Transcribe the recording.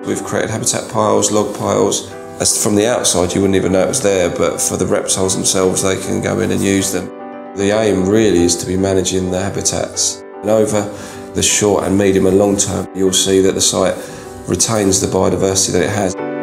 We've created habitat piles, log piles. As from the outside you wouldn't even know it was there, but for the reptiles themselves they can go in and use them. The aim really is to be managing the habitats. And over the short and medium and long term you'll see that the site retains the biodiversity that it has.